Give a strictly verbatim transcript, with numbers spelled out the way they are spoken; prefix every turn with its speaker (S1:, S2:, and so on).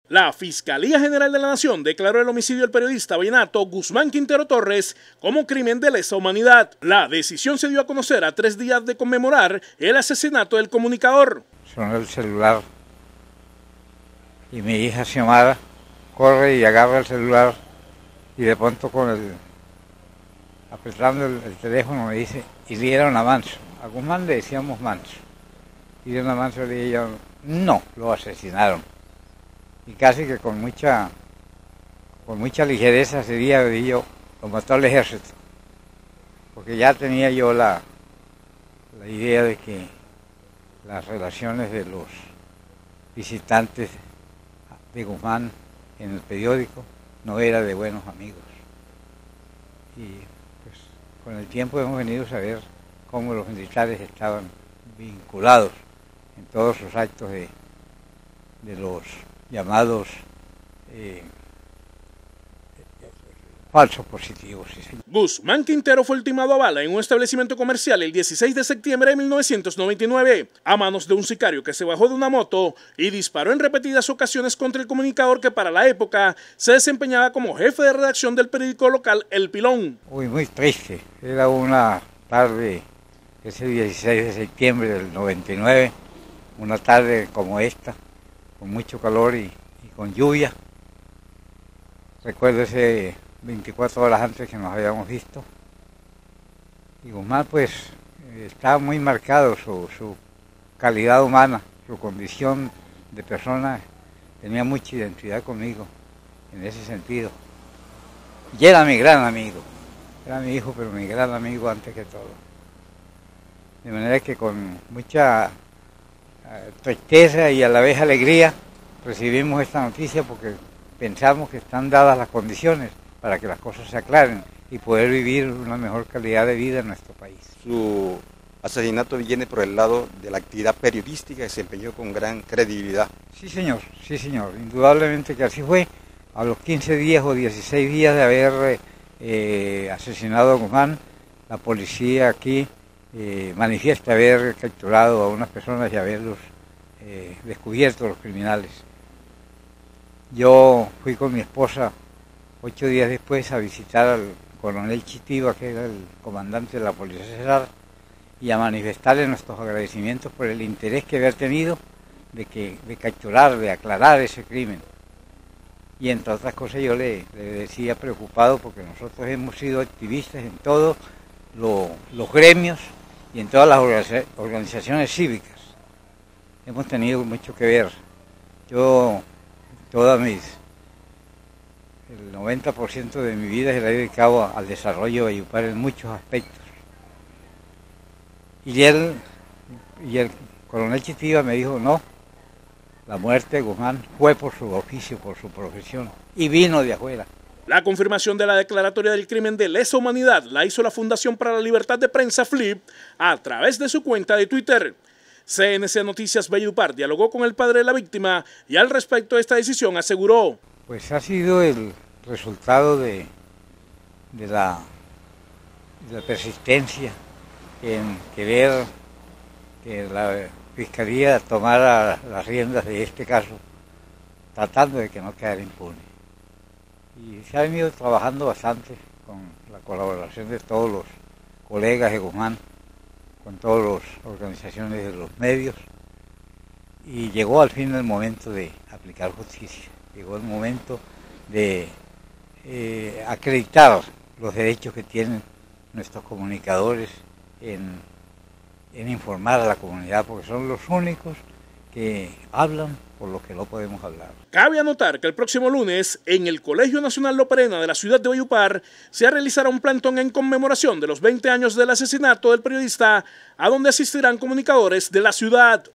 S1: La Fiscalía General de la Nación declaró el homicidio del periodista vallenato Guzmán Quintero Torres como crimen de lesa humanidad. La decisión se dio a conocer a tres días de conmemorar el asesinato del comunicador.
S2: Sonó el celular y mi hija Xiomara corre y agarra el celular y de pronto con el apretando el, el teléfono me dice, y dieron a Manso. A Guzmán le decíamos Manso. Y dieron a Manso, le dije yo, no, lo asesinaron. Y casi que con mucha, con mucha ligereza ese día dije yo, lo mató el ejército. Porque ya tenía yo la, la idea de que las relaciones de los visitantes de Guzmán en el periódico no eran de buenos amigos. Y pues con el tiempo hemos venido a saber cómo los militares estaban vinculados en todos sus actos de, de los llamados eh, falsos positivos. Sí, sí.
S1: Guzmán Quintero fue ultimado a bala en un establecimiento comercial el dieciséis de septiembre de mil novecientos noventa y nueve a manos de un sicario que se bajó de una moto y disparó en repetidas ocasiones contra el comunicador que para la época se desempeñaba como jefe de redacción del periódico local El Pilón.
S2: Uy, muy triste. Era una tarde, ese dieciséis de septiembre del noventa y nueve, una tarde como esta, con mucho calor y, y con lluvia. Recuerdo ese veinticuatro horas antes que nos habíamos visto. Y Guzmán pues estaba muy marcado su, su calidad humana, su condición de persona, tenía mucha identidad conmigo en ese sentido. Y era mi gran amigo, era mi hijo, pero mi gran amigo antes que todo. De manera que con mucha uh, tristeza y a la vez alegría recibimos esta noticia porque pensamos que están dadas las condiciones para que las cosas se aclaren y poder vivir una mejor calidad de vida en nuestro país.
S3: Su asesinato viene por el lado de la actividad periodística que se desempeñó con gran credibilidad.
S2: Sí, señor, sí, señor, indudablemente que así fue. A los quince días o dieciséis días de haber eh, asesinado a Guzmán, la policía aquí eh, manifiesta haber capturado a unas personas y haberlos eh, descubierto, los criminales. Yo fui con mi esposa ocho días después a visitar al coronel Chitiva, que era el comandante de la Policía Cesar, y a manifestarle nuestros agradecimientos por el interés que había tenido de, que, de capturar, de aclarar ese crimen. Y entre otras cosas yo le, le decía preocupado porque nosotros hemos sido activistas en todos lo, los gremios y en todas las organiza, organizaciones cívicas. Hemos tenido mucho que ver. Yo, todas mis... El noventa por ciento de mi vida se la he dedicado al desarrollo de Valledupar en muchos aspectos. Y él, y el coronel Chitiva me dijo, no, la muerte de Guzmán fue por su oficio, por su profesión, y vino de afuera.
S1: La confirmación de la declaratoria del crimen de lesa humanidad la hizo la Fundación para la Libertad de Prensa, FLIP, a través de su cuenta de Twitter. C N C Noticias Valledupar dialogó con el padre de la víctima y al respecto de esta decisión aseguró:
S2: pues ha sido el resultado de, de, la, de la persistencia en querer que la Fiscalía tomara las riendas de este caso, tratando de que no quedara impune. Y se ha venido trabajando bastante con la colaboración de todos los colegas de Guzmán, con todas las organizaciones de los medios, y llegó al fin el momento de aplicar justicia. Llegó el momento de eh, acreditar los derechos que tienen nuestros comunicadores en, en informar a la comunidad, porque son los únicos que hablan por lo que no podemos hablar.
S1: Cabe anotar que el próximo lunes, en el Colegio Nacional Loperena de la ciudad de Valledupar, se realizará un plantón en conmemoración de los veinte años del asesinato del periodista, a donde asistirán comunicadores de la ciudad.